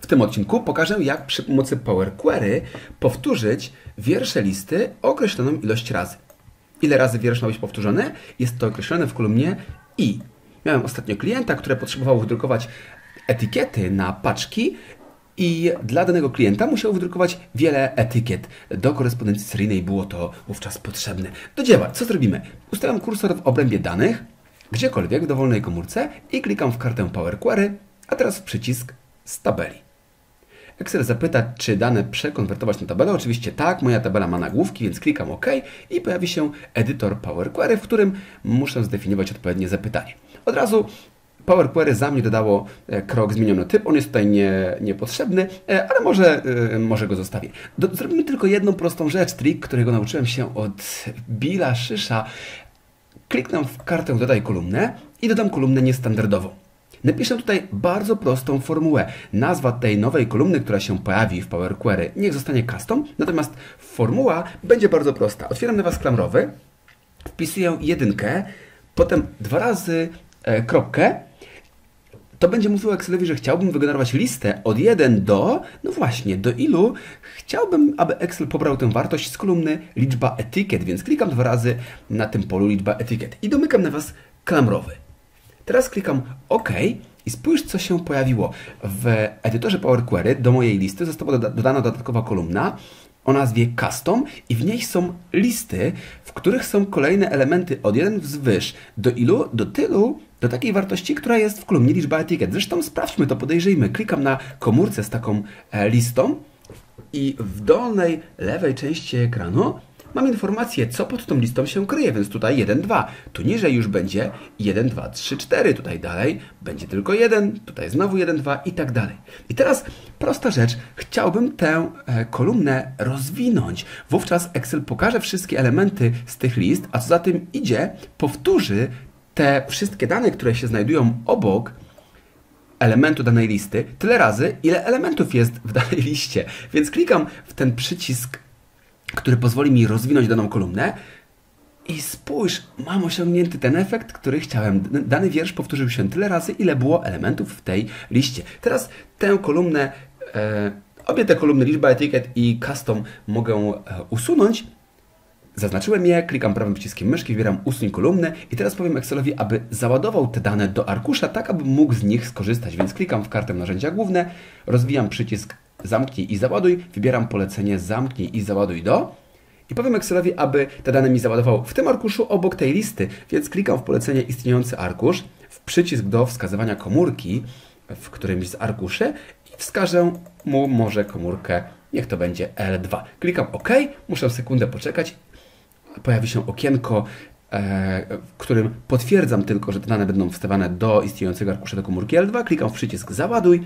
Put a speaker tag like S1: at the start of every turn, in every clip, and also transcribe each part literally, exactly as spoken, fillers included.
S1: tym odcinku pokażę, jak przy pomocy Power Query powtórzyć wiersze listy o określoną ilość razy. Ile razy wiersz ma być powtórzony? Jest to określone w kolumnie i. Miałem ostatnio klienta, który potrzebował wydrukować etykiety na paczki i dla danego klienta musiał wydrukować wiele etykiet. Do korespondencji seryjnej było to wówczas potrzebne. Do dzieła, co zrobimy? Ustawiam kursor w obrębie danych, gdziekolwiek w dowolnej komórce i klikam w kartę Power Query, a teraz w przycisk z tabeli. Excel zapyta, czy dane przekonwertować na tabelę. Oczywiście tak, moja tabela ma nagłówki, więc klikam OK i pojawi się edytor Power Query, w którym muszę zdefiniować odpowiednie zapytanie. Od razu Power Query za mnie dodało krok zmieniono typ. On jest tutaj nie, niepotrzebny, ale może, może go zostawię. Do, zrobimy tylko jedną prostą rzecz, trik, którego nauczyłem się od Billa Szysza. Kliknę w kartę Dodaj kolumnę i dodam kolumnę niestandardową. Napiszę tutaj bardzo prostą formułę. Nazwa tej nowej kolumny, która się pojawi w Power Query, niech zostanie custom, natomiast formuła będzie bardzo prosta. Otwieram nawias klamrowy, wpisuję jedynkę, potem dwa razy e, kropkę. To będzie mówiło Excelowi, że chciałbym wygenerować listę od jeden do, no właśnie, do ilu chciałbym, aby Excel pobrał tę wartość z kolumny liczba etykiet, więc klikam dwa razy na tym polu liczba etykiet i domykam nawias klamrowy. Teraz klikam OK i spójrz, co się pojawiło. W edytorze Power Query do mojej listy została dodana dodatkowa kolumna o nazwie Custom i w niej są listy, w których są kolejne elementy od jeden wzwyż. Do ilu? Do tylu, do takiej wartości, która jest w kolumnie liczba etykiet. Zresztą sprawdźmy to, podejrzyjmy. Klikam na komórce z taką e, listą i w dolnej lewej części ekranu mam informację, co pod tą listą się kryje, więc tutaj jeden, dwa. Tu niżej już będzie jeden, dwa, trzy, cztery. Tutaj dalej będzie tylko jeden, tutaj znowu jeden, dwa i tak dalej. I teraz prosta rzecz. Chciałbym tę e, kolumnę rozwinąć. Wówczas Excel pokaże wszystkie elementy z tych list, a co za tym idzie, powtórzy te wszystkie dane, które się znajdują obok elementu danej listy, tyle razy, ile elementów jest w danej liście. Więc klikam w ten przycisk, który pozwoli mi rozwinąć daną kolumnę i spójrz, mam osiągnięty ten efekt, który chciałem. Dany wiersz powtórzył się tyle razy, ile było elementów w tej liście. Teraz tę kolumnę, e, obie te kolumny, liczba etykiet i custom mogę e, usunąć. Zaznaczyłem je, klikam prawym przyciskiem myszki, wybieram usuń kolumnę i teraz powiem Excelowi, aby załadował te dane do arkusza, tak aby mógł z nich skorzystać. Więc klikam w kartę narzędzia główne, rozwijam przycisk zamknij i załaduj, wybieram polecenie zamknij i załaduj do i powiem Excelowi, aby te dane mi załadował w tym arkuszu obok tej listy, więc klikam w polecenie istniejący arkusz, w przycisk do wskazywania komórki w którymś z arkuszy i wskażę mu może komórkę, niech to będzie L dwa. Klikam OK, muszę sekundę poczekać, pojawi się okienko, w którym potwierdzam tylko, że te dane będą wstawiane do istniejącego arkusza do komórki L dwa, klikam w przycisk załaduj.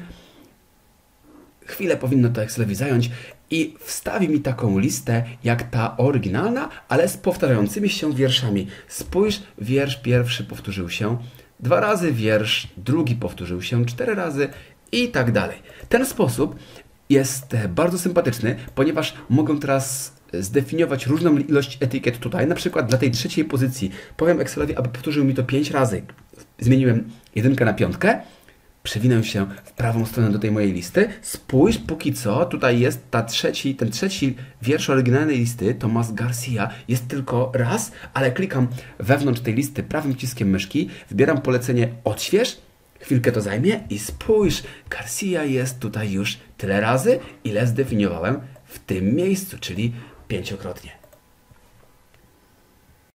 S1: Chwilę powinno to Excelowi zająć i wstawi mi taką listę jak ta oryginalna, ale z powtarzającymi się wierszami. Spójrz, wiersz pierwszy powtórzył się dwa razy, wiersz drugi powtórzył się cztery razy i tak dalej. Ten sposób jest bardzo sympatyczny, ponieważ mogę teraz zdefiniować różną ilość etykiet tutaj, na przykład dla tej trzeciej pozycji. Powiem Excelowi, aby powtórzył mi to pięć razy. Zmieniłem jedynkę na piątkę. Przewinę się w prawą stronę do tej mojej listy. Spójrz, póki co, tutaj jest ta trzeci, ten trzeci wiersz oryginalnej listy, Tomas Garcia, jest tylko raz, ale klikam wewnątrz tej listy prawym przyciskiem myszki, wybieram polecenie odśwież, chwilkę to zajmie i spójrz, Garcia jest tutaj już tyle razy, ile zdefiniowałem w tym miejscu, czyli pięciokrotnie.